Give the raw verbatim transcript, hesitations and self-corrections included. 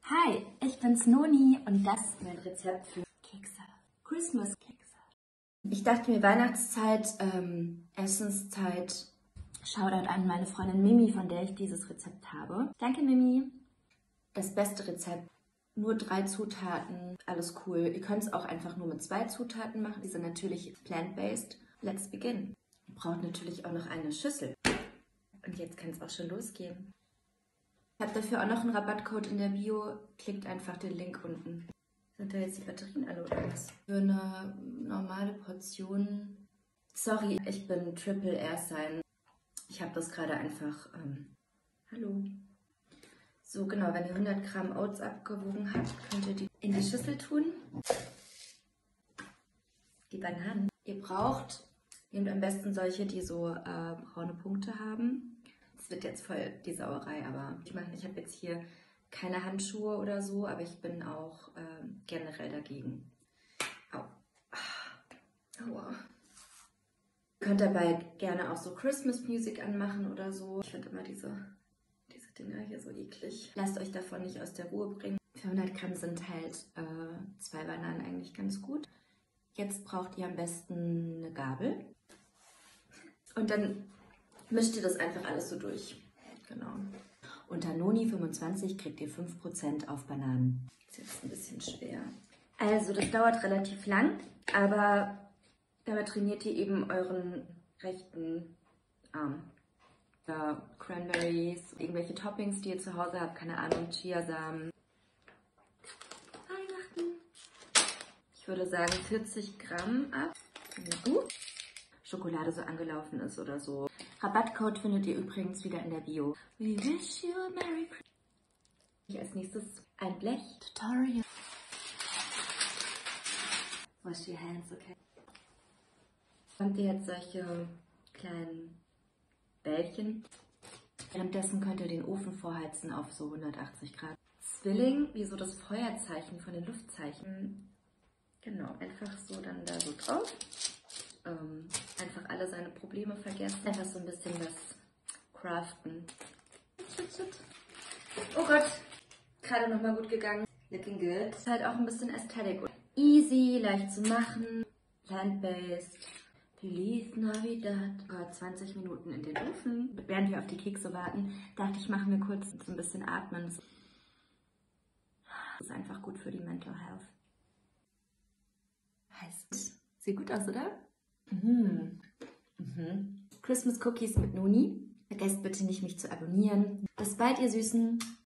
Hi, ich bin's Noni und das ist mein Rezept für Kekse. Christmas-Kekse. Ich dachte mir, Weihnachtszeit, ähm, Essenszeit. Shoutout an meine Freundin Mimi, von der ich dieses Rezept habe. Danke, Mimi. Das beste Rezept. Nur drei Zutaten, alles cool. Ihr könnt es auch einfach nur mit zwei Zutaten machen. Die sind natürlich plant-based. Let's begin. Ihr braucht natürlich auch noch eine Schüssel. Und jetzt kann es auch schon losgehen. Ich habe dafür auch noch einen Rabattcode in der Bio. Klickt einfach den Link unten. Sind da jetzt die Batterien alle oder was? Für eine normale Portion. Sorry, ich bin Triple Air Sign. Ich habe das gerade einfach. Ähm, hallo. So, genau, wenn ihr hundert Gramm Oats abgewogen habt, könnt ihr die in die Schüssel tun. Die Bananen. Ihr braucht, nehmt am besten solche, die so äh, braune Punkte haben. Das wird jetzt voll die Sauerei, aber ich meine, ich habe jetzt hier keine Handschuhe oder so, aber ich bin auch äh, generell dagegen. Au. Aua. Ihr könnt dabei gerne auch so Christmas Music anmachen oder so. Ich finde immer diese, diese Dinger hier so eklig. Lasst euch davon nicht aus der Ruhe bringen. Für hundert Gramm sind halt äh, zwei Bananen eigentlich ganz gut. Jetzt braucht ihr am besten eine Gabel. Und dann mischt ihr das einfach alles so durch. Genau. Unter Noni fünfundzwanzig kriegt ihr fünf Prozent auf Bananen. Das ist jetzt ein bisschen schwer. Also das dauert relativ lang, aber damit trainiert ihr eben euren rechten Arm. Da Cranberries, irgendwelche Toppings, die ihr zu Hause habt, keine Ahnung, Chiasamen. Weihnachten. Ich würde sagen vierzig Gramm ab. Uh. Schokolade so angelaufen ist oder so. Rabattcode findet ihr übrigens wieder in der Bio. We wish you a Merry Christmas. Als nächstes ein Blech. Tutorial. Wash your hands, okay. Habt ihr jetzt solche kleinen Bällchen. Währenddessen könnt ihr den Ofen vorheizen auf so hundertachtzig Grad. Zwilling, wie so das Feuerzeichen von den Luftzeichen. Genau, einfach so dann da so drauf. Ähm, einfach alle seine Probleme vergessen. Einfach so ein bisschen was craften. Oh Gott, gerade nochmal gut gegangen. Looking good. Ist halt auch ein bisschen Ästhetik. Easy, leicht zu machen. Plant-based. Feliz Navidad. Oh Gott, zwanzig Minuten in den Ofen. Während wir auf die Kekse warten, dachte ich, machen wir kurz so ein bisschen atmen. Das ist einfach gut für die Mental Health. Heißt, sieht gut aus, oder? Mhm. Mhm. Christmas Cookies mit Noni. Vergesst bitte nicht, mich zu abonnieren. Bis bald, ihr Süßen.